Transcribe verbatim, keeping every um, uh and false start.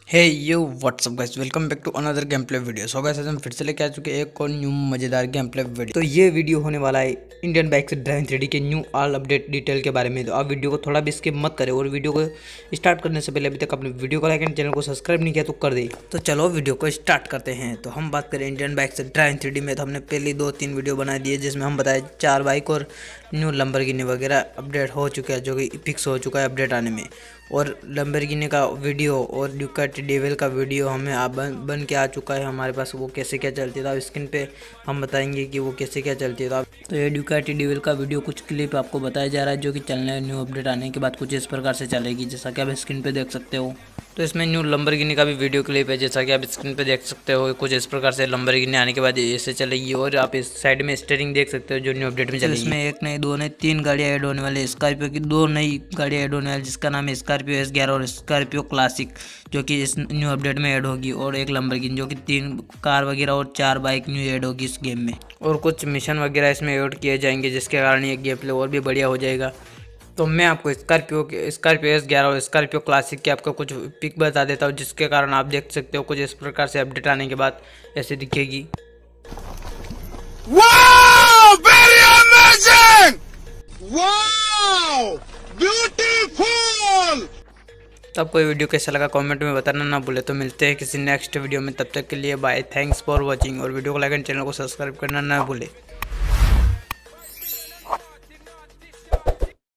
Hey yo what's up guys, welcome back to another gameplay video. So guys, हम फिर से लेके आ चुके हैं एक और न्यू मजेदार गेम प्ले वीडियो। तो ये वीडियो होने वाला है Indian bikes driving three D के न्यू ऑल अपडेट डिटेल के बारे में। तो आप वीडियो को थोड़ा भी स्किप मत करें, और वीडियो को स्टार्ट करने से पहले अभी तक अपने वीडियो को लाइक एंड चैनल को सब्सक्राइब नहीं किया तो कर दे। तो चलो वीडियो को स्टार्ट करते हैं। तो हम बात करें Indian bikes driving three D में, तो हमने पहले दो तीन वीडियो बना दिए जिसमें हम बताए चार बाइक और न्यू लंबरगिनी वगैरह अपडेट हो चुका है, जो कि फिक्स हो चुका है अपडेट आने में। और लंबरगिनी का वीडियो और ड्यूकाटी डेविल का वीडियो हमें आ बन, बन के आ चुका है हमारे पास। वो कैसे क्या चलती था स्क्रीन पे हम बताएंगे कि वो कैसे क्या चलती था। तो ये ड्यूकाटी डेविल का वीडियो कुछ क्लिप आपको बताया जा रहा है, जो कि चलने न्यू अपडेट आने के बाद कुछ इस प्रकार से चलेगी, जैसा कि आप स्क्रीन पे देख सकते हो। तो इसमें न्यू लंबरगिनी का भी वीडियो क्लिप है, जैसा कि आप स्क्रीन पे देख सकते हो। कुछ इस प्रकार से लंबरगिनी आने के बाद ऐसे चलेगी। और आप इस साइड में स्टीयरिंग देख सकते हो जो न्यू अपडेट में चलेगी। इसमें एक नहीं दो नहीं तीन गाड़ियाँ ऐड होने वाली है। स्कॉर्पियो की दो नई गाड़ियाँ ऐड होने वाली, जिसका नाम है स्कॉर्पियो एस ग्यारह और स्कॉर्पियो क्लासिक, जो कि इस न्यू अपडेट में ऐड होगी। और एक लंबरगिनी, जो कि तीन कार वगैरह और चार बाइक न्यू ऐड होगी इस गेम में। और कुछ मिशन वगैरह इसमें ऐड किए जाएंगे, जिसके कारण ये गेम प्ले और भी बढ़िया हो जाएगा। तो मैं आपको स्कॉर्पियो के स्कॉर्पियो एस ग्यारह और स्कॉर्पियो क्लासिक के आपको कुछ पिक बता देता हूँ, जिसके कारण आप देख सकते हो कुछ इस प्रकार से अपडेट आने के बाद ऐसे दिखेगी। Wow! Very amazing! Wow! Beautiful! तो आपको ये वीडियो कैसा लगा कमेंट में बताना ना भूले। तो मिलते हैं किसी नेक्स्ट वीडियो में, तब तक के लिए बाय, थैंक्स फॉर वॉचिंग। और वीडियो को लाइक एंड चैनल को सब्सक्राइब करना ना भूले।